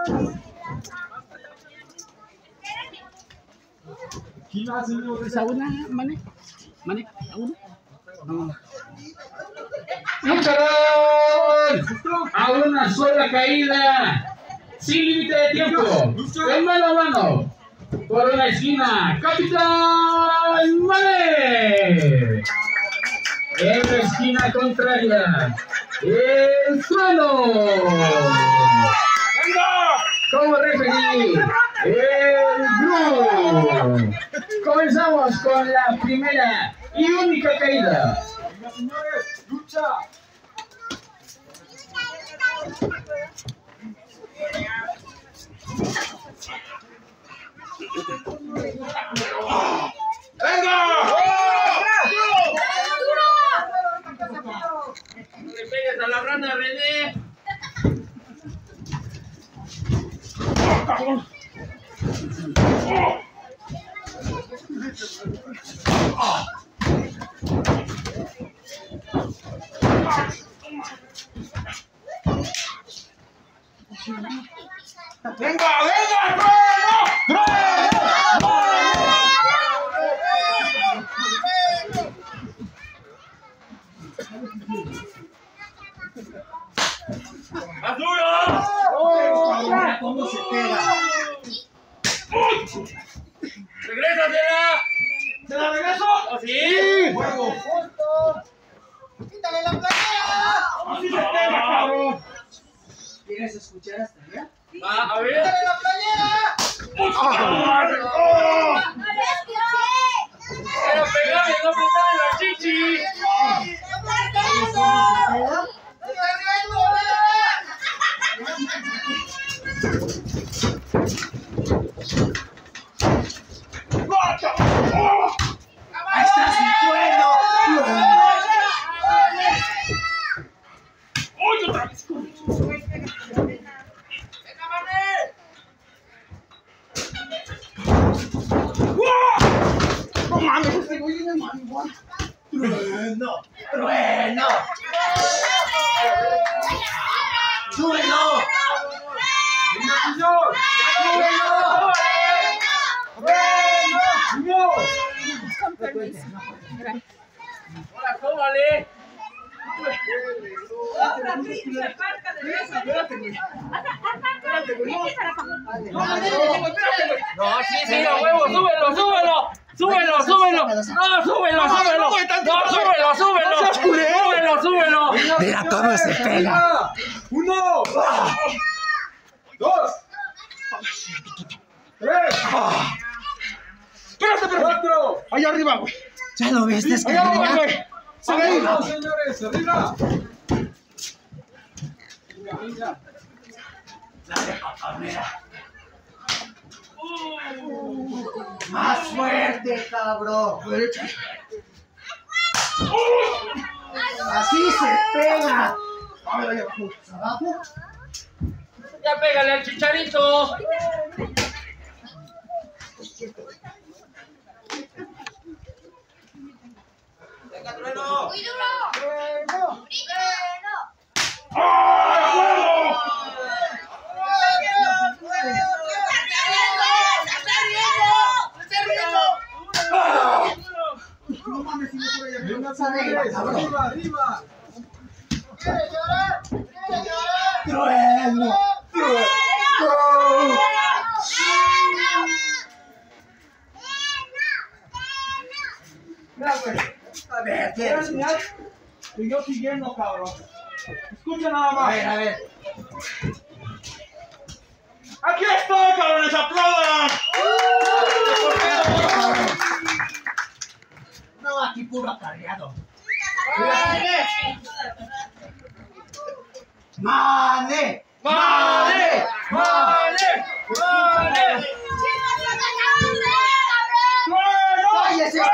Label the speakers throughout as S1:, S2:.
S1: Sa una, Mane. Mane, sa una.
S2: ¡Lucharán! A una sola caída, sin límite de tiempo, de mano a mano, por una esquina, Capitán Mane. En la esquina contraria, el Trueno. Como referí, el Blue. Comenzamos con la primera y única caída.
S3: Venga, señores, lucha.
S2: ¡Venga! No le pegues a la rana, René.
S3: ¡Venga, venga!
S2: ¡Más duro!
S3: ¿Cómo se pega?
S2: ¡Regrésasela!
S3: ¿Se la regreso?
S2: ¡Sí!
S3: ¡Juego!
S4: ¡Quítale la playera!
S3: ¡Así se pega, cabrón!
S4: ¿Quieres escuchar hasta allá?
S2: Va, a ver.
S4: ¡Quítale la playera!
S2: Pero pegarle, no apretarle la chichi.
S4: ¡Ahí está su cuerno!
S2: ¡Uy, otra vez!
S4: ¡No mames! ¡Este güey viene marihuana! ¡Trueno! ¡Trueno! ¡Súbelo!
S3: ¡Venga, señor!
S2: ¡Ahora, tómale! No, sí, a huevo, súbelo, súbelo. Súbelo, súbelo. No, súbelo, súbelo. No, súbelo, súbelo. Súbelo, súbelo.
S1: Mira cómo se pega.
S3: 1, 2, 3,
S2: Espérate,
S3: 4.
S1: Allá arriba, güey. ¿Ya lo ves,
S3: ¡Allá abajo,
S1: descarga?
S3: güey!
S1: ¡Arriba!
S3: Señores, arriba. Venga, venga.
S4: ¡Más fuerte, cabrón! ¡Así se pega! A ver, ahí abajo. ¿Abajo?
S2: Ya pégale al chicharito. Venga, Trueno.
S5: ¡Muy duro!
S4: No mames, si no por allá.
S3: Venga, señores, arriba, arriba.
S4: ¿Quieres llorar? ¿Quieres llorar? ¡Trueno!
S3: Mira, güey.
S4: A ver,
S3: Quiero
S4: ¿quieres?
S3: enseñar que yo siguiendo, cabrón. Escucha nada más.
S4: A ver.
S3: ¡Aquí estoy, cabrones! ¡Aplaudan!
S4: No, aquí puro acarreado. ¡Mane!
S2: ¡Vale! ¡Vale! ¡Vale!
S4: ¡Cállese este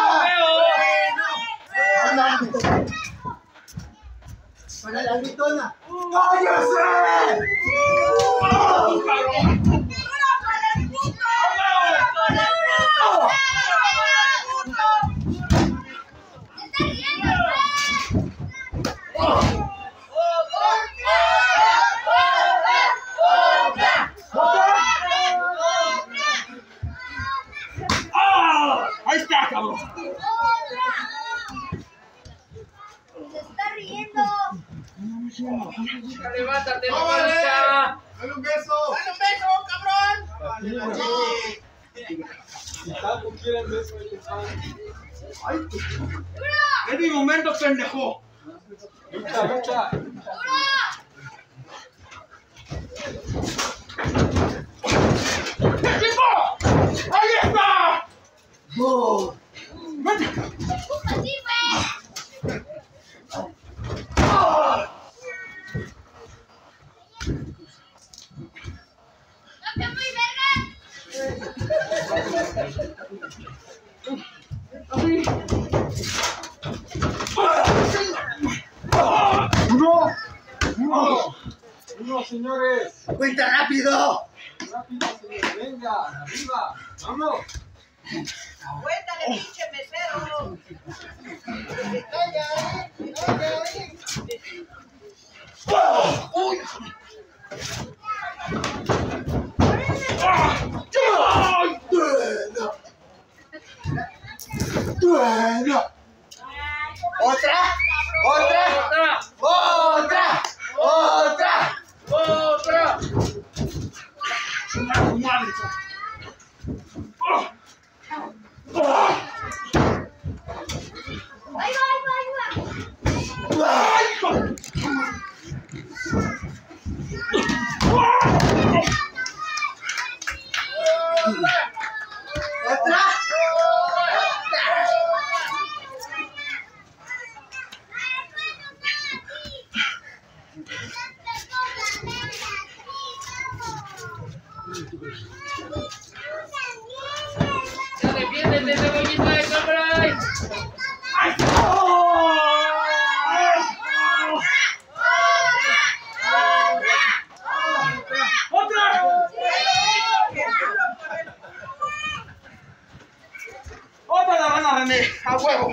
S4: cabrón! ¡Para la gritona! ¡Cállese!
S2: levántate,
S4: ¡No,
S2: no
S4: vale!
S2: cansa.
S4: ¡Dale un beso!
S5: ¡Dale un beso, cabrón!
S3: Si tanto quieren beso,
S4: ¡Ay! ¡Es mi momento, pendejo!
S3: lucha, lucha.
S4: ¡Ahí está!
S1: Oh.
S3: Uno, señores.
S1: ¡Cuenta rápido!
S3: Rápido, señores. Venga, arriba. Vamos.
S5: Cuéntale, pinche mesero.
S1: ¡Otra! ¡Otra! ¡Otra! ¡Otra!
S2: ¡Otra!
S1: ¡Otra!
S2: ¡Ya defiéndete, cebollita de Cambrai!
S4: ¡Otra la gana, René! ¡A huevo!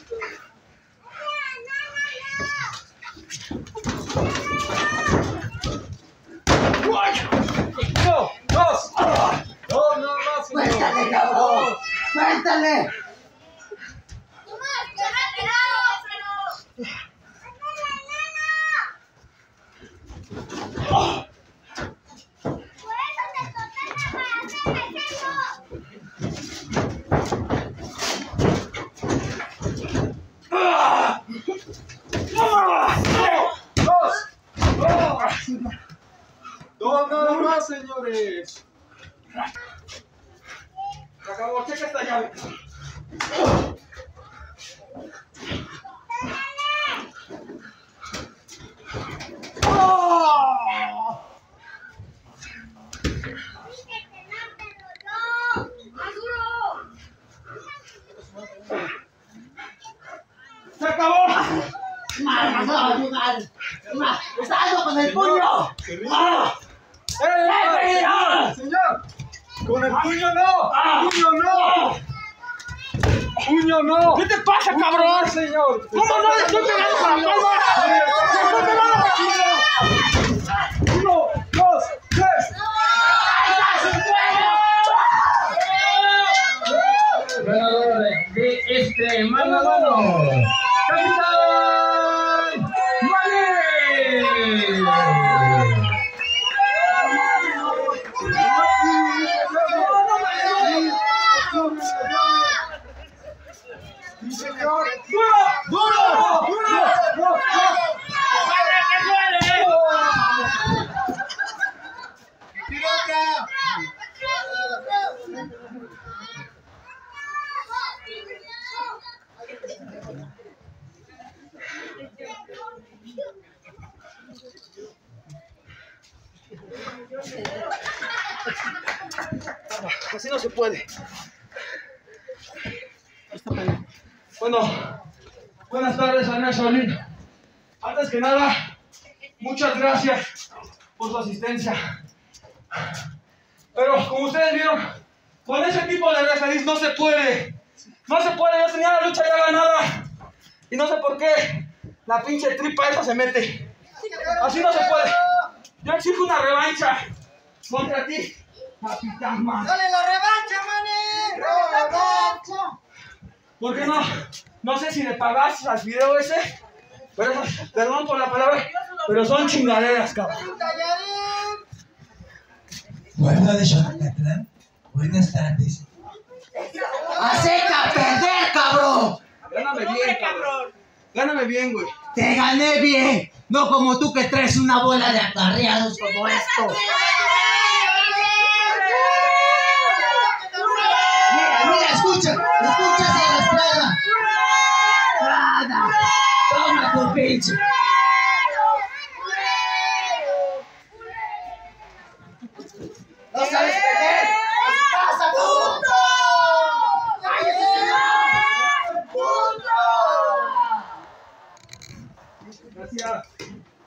S3: Uno, dos. Dos, nada más, señores.
S1: ¡Cuéntale, cabrón! ¡Cuéntale!
S3: Dos, nada más, señores.
S4: Se acabó, checa esta llave. ¡Se acabó!
S1: ¡Mal, mal, mal! ¡Está dando con el puño! ¡Ah!
S3: Señor, con el puño no. Puño no. Puño no.
S4: ¿Qué te pasa, cabrón?
S3: Señor.
S4: ¿Cómo no le estoy pegando con la palma? ¡Estoy pegando con la
S3: 1, 2, 3.
S2: Ganador de este mano a mano, ¡Capitán Vale!
S4: Así no se puede. Bueno, buenas tardes, Ana Solín. Antes que nada, muchas gracias por su asistencia. Pero como ustedes vieron, con ese tipo de referees no se puede. No se puede, yo tenía la lucha ya ganada. Y no sé por qué la pinche tripa esa se mete. Así no se puede. Yo exijo una revancha contra ti, Capitán Man.
S5: ¡Dale la revancha, mané! ¡Revancha!
S4: ¿Por qué no? No sé si le pagaste al video ese, pero perdón por la palabra, Pero son chingaderas, cabrón.
S1: Pueblo de Xonacatlán, buenas tardes. ¡Acepta perder, cabrón!
S4: Gáname bien, cabrón. Gáname bien, güey.
S1: ¡Te gané bien! No como tú que traes una bola de acarreados como esto. Mira, escucha esa arrastrada. Nada. Toma tu pinche. ¡No sabes perder! ¡A su casa, cabrón! ¡Cállese, señor! ¡Puto!
S4: Gracias.